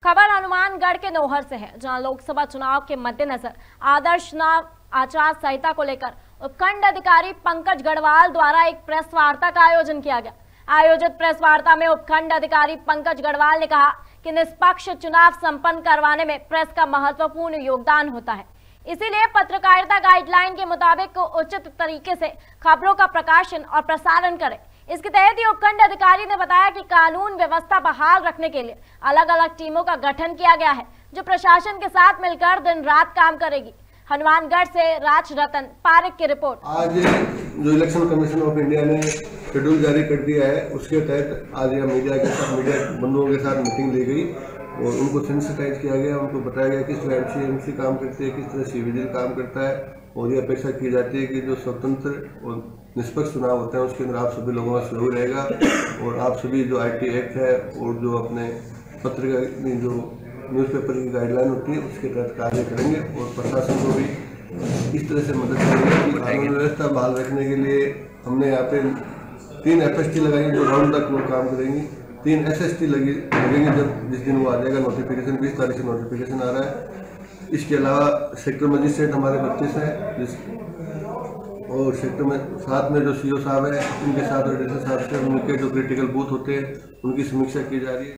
खबर हनुमानगढ़ के नौहर से है, जहां लोकसभा चुनाव के मद्देनजर आदर्श चुनाव आचार संहिता को लेकर उपखंड अधिकारी पंकज गढ़वाल द्वारा एक प्रेस वार्ता का आयोजन किया गया। आयोजित प्रेस वार्ता में उपखंड अधिकारी पंकज गढ़वाल ने कहा कि निष्पक्ष चुनाव संपन्न करवाने में प्रेस का महत्वपूर्ण योगदान होता है, इसीलिए पत्रकारिता गाइडलाइन के मुताबिक उचित तरीके से खबरों का प्रकाशन और प्रसारण करें। इसके तहत ही उपखंड अधिकारी ने बताया कि कानून व्यवस्था बहाल रखने के लिए अलग अलग टीमों का गठन किया गया है, जो प्रशासन के साथ मिलकर दिन रात काम करेगी। हनुमानगढ़ से राज रतन पारिक की रिपोर्ट। आज जो इलेक्शन कमीशन ऑफ इंडिया ने शेड्यूल जारी कर दिया है, उसके तहत आज यहाँ मीडिया बंधुओं के साथ मीटिंग ली गई और उनको सेंसिटाइज किया गया। उनको बताया गया किस तरह एमसी काम करती है, किस तरह सीविजिल काम करता है, और ये अपेक्षा की जाती है कि जो स्वतंत्र और निष्पक्ष चुनाव होते हैं उसके अंदर आप सभी लोगों का सहयोग रहेगा और आप सभी जो IT एक्ट है और जो अपने पत्रिका जो न्यूज़पेपर की गाइडलाइन होती है उसके तहत कार्य करेंगे और प्रशासन को भी इस तरह से मदद करेंगे कि कानून व्यवस्था बहाल रखने के लिए हमने यहाँ पे 3 FST लगाई जो राउंड तक वो काम करेंगी, 3 SST लगेंगे जब जिस दिन वो आ जाएगा नोटिफिकेशन। 20 तारीख से नोटिफिकेशन आ रहा है। इसके अलावा सेक्टर मजिस्ट्रेट हमारे 32 हैं और सेक्टर में साथ में जो CO साहब है उनके साथ और डीसी साहब से उनके जो क्रिटिकल बूथ होते हैं उनकी समीक्षा की जा रही है।